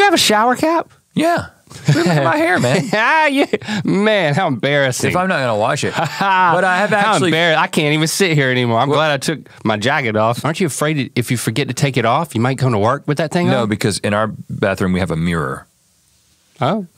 have a shower cap? Yeah. Look at my hair, man. Man, how embarrassing. If I'm not going to wash it. But I have actually... I can't even sit here anymore. I'm glad I took my jacket off. Aren't you afraid if you forget to take it off, you might come to work with that thing on? No, because in our bathroom we have a mirror. Oh.